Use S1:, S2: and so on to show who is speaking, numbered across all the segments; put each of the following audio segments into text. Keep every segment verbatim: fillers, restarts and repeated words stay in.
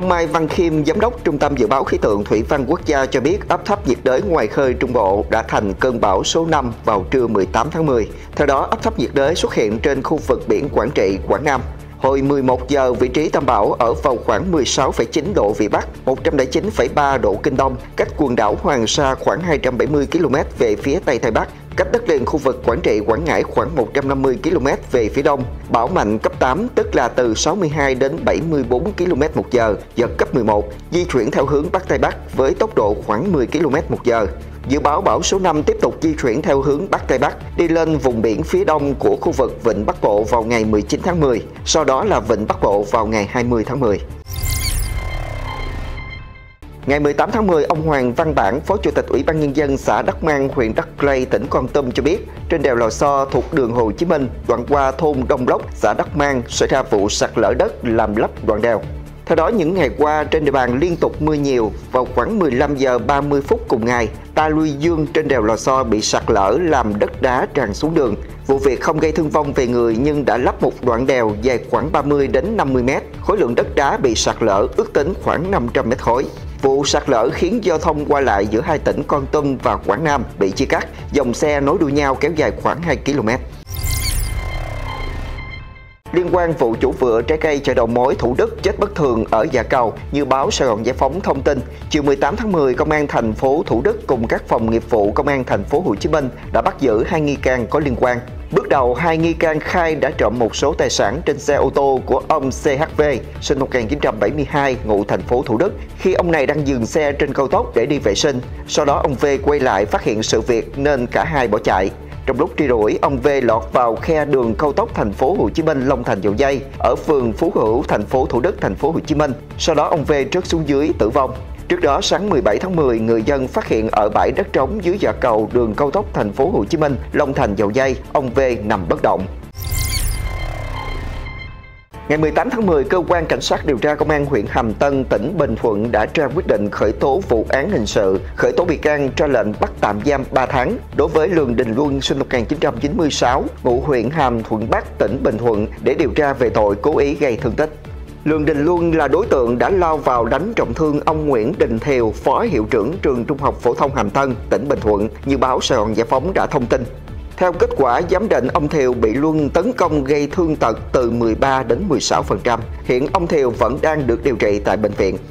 S1: Ông Mai Văn Khiêm, Giám đốc Trung tâm Dự báo Khí tượng Thủy văn Quốc gia cho biết áp thấp nhiệt đới ngoài khơi Trung Bộ đã thành cơn bão số năm vào trưa mười tám tháng mười. Theo đó, áp thấp nhiệt đới xuất hiện trên khu vực biển Quảng Trị, Quảng Nam. Hồi mười một giờ, vị trí tâm bão ở vào khoảng mười sáu phẩy chín độ Vĩ Bắc, một trăm lẻ chín phẩy ba độ Kinh Đông, cách quần đảo Hoàng Sa khoảng hai trăm bảy mươi ki lô mét về phía Tây Tây Bắc, cách đất liền khu vực Quảng Trị, Quảng Ngãi khoảng một trăm năm mươi ki lô mét về phía đông. Bão mạnh cấp tám, tức là từ sáu mươi hai đến bảy mươi bốn ki lô mét một giờ, giật cấp mười một, di chuyển theo hướng Bắc Tây Bắc với tốc độ khoảng mười ki lô mét một giờ. Dự báo bão số năm tiếp tục di chuyển theo hướng Bắc Tây Bắc, đi lên vùng biển phía đông của khu vực Vịnh Bắc Bộ vào ngày mười chín tháng mười, sau đó là Vịnh Bắc Bộ vào ngày hai mươi tháng mười. Ngày mười tám tháng mười, ông Hoàng Văn Bản, Phó Chủ tịch Ủy ban Nhân dân xã Đắc Mang, huyện Đắc Lây, tỉnh Kon Tum cho biết, trên đèo Lò Xo thuộc đường Hồ Chí Minh, đoạn qua thôn Đông Lốc, xã Đắc Mang xảy ra vụ sạt lở đất làm lấp đoạn đèo. Theo đó, những ngày qua trên địa bàn liên tục mưa nhiều. Vào khoảng mười lăm giờ ba mươi phút cùng ngày, ta luy dương trên đèo Lò Xo bị sạt lở làm đất đá tràn xuống đường. Vụ việc không gây thương vong về người nhưng đã lấp một đoạn đèo dài khoảng ba mươi đến năm mươi mét. Khối lượng đất đá bị sạt lở ước tính khoảng năm trăm mét khối. Vụ sạt lở khiến giao thông qua lại giữa hai tỉnh Kon Tum và Quảng Nam bị chia cắt, dòng xe nối đuôi nhau kéo dài khoảng hai ki lô mét. Liên quan vụ chủ vựa trái cây chợ đầu mối Thủ Đức chết bất thường ở Dạ Cầu, như báo Sài Gòn Giải Phóng thông tin, chiều mười tám tháng mười, Công an thành phố Thủ Đức cùng các phòng nghiệp vụ Công an thành phố Hồ Chí Minh đã bắt giữ hai nghi can có liên quan. Bước đầu, hai nghi can khai đã trộm một số tài sản trên xe ô tô của ông xê hát vê, sinh năm một nghìn chín trăm bảy mươi hai, ngụ thành phố Thủ Đức, khi ông này đang dừng xe trên cao tốc để đi vệ sinh. Sau đó ông V quay lại phát hiện sự việc nên cả hai bỏ chạy. Trong lúc truy đuổi, ông V lọt vào khe đường cao tốc thành phố Hồ Chí Minh Long Thành Dầu Giây ở phường Phú Hữu, thành phố Thủ Đức, thành phố Hồ Chí Minh. Sau đó ông V rớt xuống dưới tử vong. Trước đó, sáng mười bảy tháng mười, người dân phát hiện ở bãi đất trống dưới Dạ Cầu đường cao tốc thành phố Hồ Chí Minh Long Thành Dầu Giây, ông V nằm bất động. Ngày mười tám tháng mười, Cơ quan Cảnh sát điều tra Công an huyện Hàm Tân, tỉnh Bình Thuận đã ra quyết định khởi tố vụ án hình sự, khởi tố bị can, ra lệnh bắt tạm giam ba tháng đối với Lường Đình Luân, sinh năm một nghìn chín trăm chín mươi sáu, ngụ huyện Hàm Thuận Bắc, tỉnh Bình Thuận để điều tra về tội cố ý gây thương tích. Lường Đình Luân là đối tượng đã lao vào đánh trọng thương ông Nguyễn Đình Thiều, phó hiệu trưởng trường Trung học phổ thông Hàm Tân, tỉnh Bình Thuận, như báo Sài Gòn Giải Phóng đã thông tin. Theo kết quả giám định, ông Thiều bị Luân tấn công gây thương tật từ mười ba đến mười sáu phần trăm. Hiện ông Thiều vẫn đang được điều trị tại bệnh viện.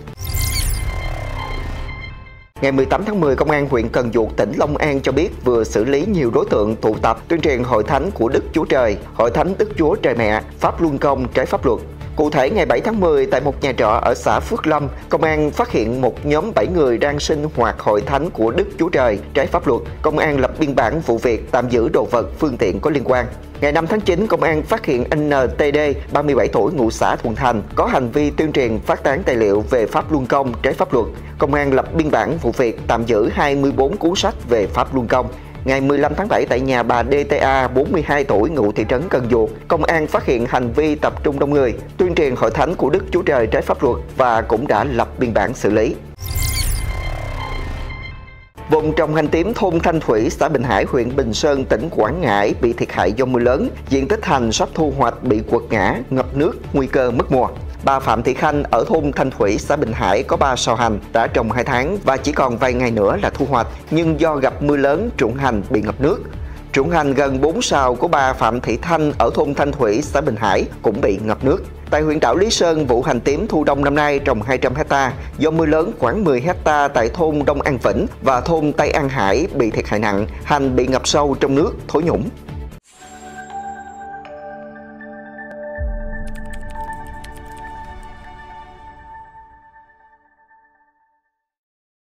S1: Ngày mười tám tháng mười, Công an huyện Cần Duộc, tỉnh Long An cho biết vừa xử lý nhiều đối tượng tụ tập tuyên truyền hội thánh của Đức Chúa Trời, hội thánh Đức Chúa Trời Mẹ, Pháp Luân Công trái pháp luật. Cụ thể, ngày bảy tháng mười, tại một nhà trọ ở xã Phước Lâm, Công an phát hiện một nhóm bảy người đang sinh hoạt hội thánh của Đức Chúa Trời trái pháp luật. Công an lập biên bản vụ việc, tạm giữ đồ vật, phương tiện có liên quan. Ngày năm tháng chín, Công an phát hiện en tê đê, ba mươi bảy tuổi, ngụ xã Thuận Thành, có hành vi tuyên truyền phát tán tài liệu về Pháp Luân Công trái pháp luật. Công an lập biên bản vụ việc, tạm giữ hai mươi bốn cuốn sách về Pháp Luân Công. Ngày mười lăm tháng bảy, tại nhà bà đê tê a, bốn mươi hai tuổi, ngụ thị trấn Cần Duộc, Công an phát hiện hành vi tập trung đông người, tuyên truyền hội thánh của Đức Chúa Trời trái pháp luật và cũng đã lập biên bản xử lý. Vùng trồng hành tím thôn Thanh Thủy, xã Bình Hải, huyện Bình Sơn, tỉnh Quảng Ngãi bị thiệt hại do mưa lớn, diện tích hành sắp thu hoạch bị quật ngã, ngập nước, nguy cơ mất mùa. Bà Phạm Thị Khanh ở thôn Thanh Thủy, xã Bình Hải có ba sào hành đã trồng hai tháng và chỉ còn vài ngày nữa là thu hoạch, nhưng do gặp mưa lớn, ruộng hành bị ngập nước. Ruộng hành gần bốn sào của bà Phạm Thị Thanh ở thôn Thanh Thủy, xã Bình Hải cũng bị ngập nước. Tại huyện đảo Lý Sơn, vụ hành tím thu đông năm nay trồng hai trăm héc ta, do mưa lớn khoảng mười héc ta tại thôn Đông An Vĩnh và thôn Tây An Hải bị thiệt hại nặng, hành bị ngập sâu trong nước, thối nhũng.